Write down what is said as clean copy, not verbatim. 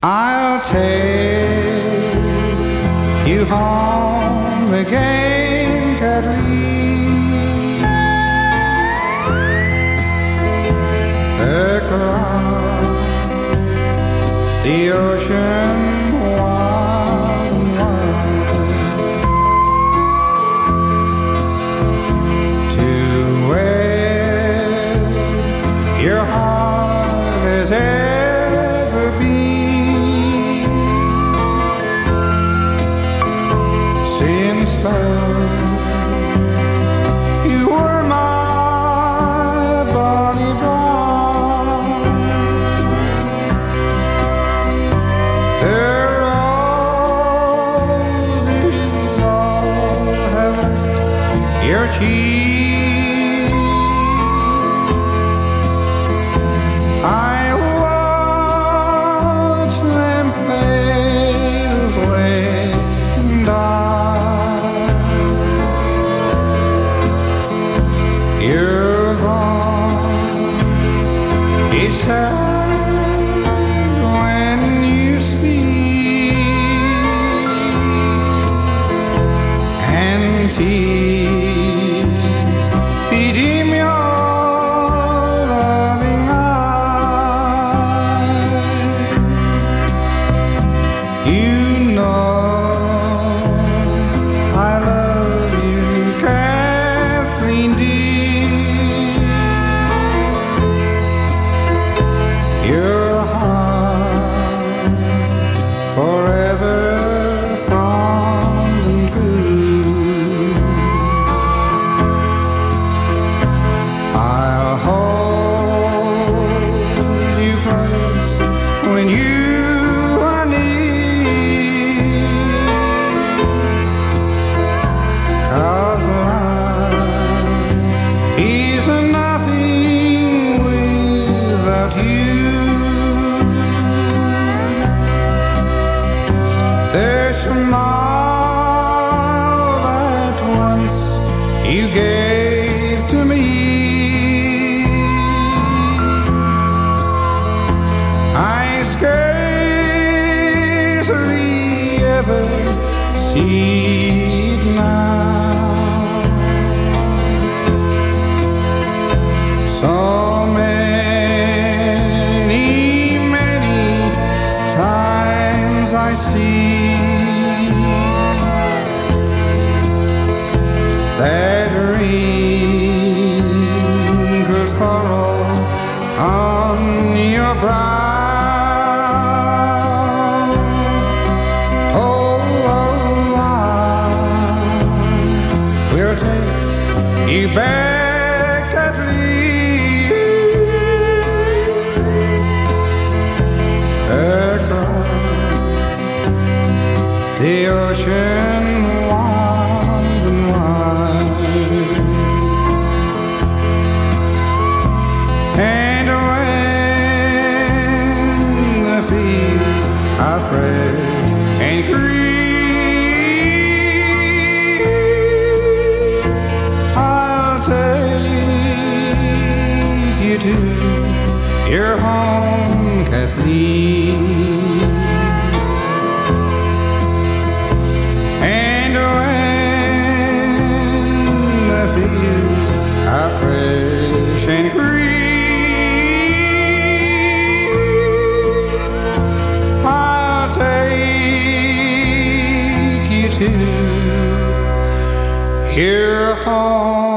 I'll take you home again, Kathleen, across the ocean wide and wide, to where your heart has ever been. Since birth, you were my bonny bride. The roses all have left your cheek. I watch them fade away and die. Your voice is sad when you speak, and tears bedim your loving eyes. You know I love you, Kathleen dear. Your heart forever fond and true. I'll hold you close when you are near, 'cause life is nothing without you. The smile that once you gave to me, I scarcely ever see it now. So many, many times I see that wrinkled furrow on your brow. Oh, I will take you back, Kathleen, across the ocean wide and wide. And when the fields are fresh and green, I'll take you to your home, Kathleen. And when the fields are fresh and green, I'll take you to your home.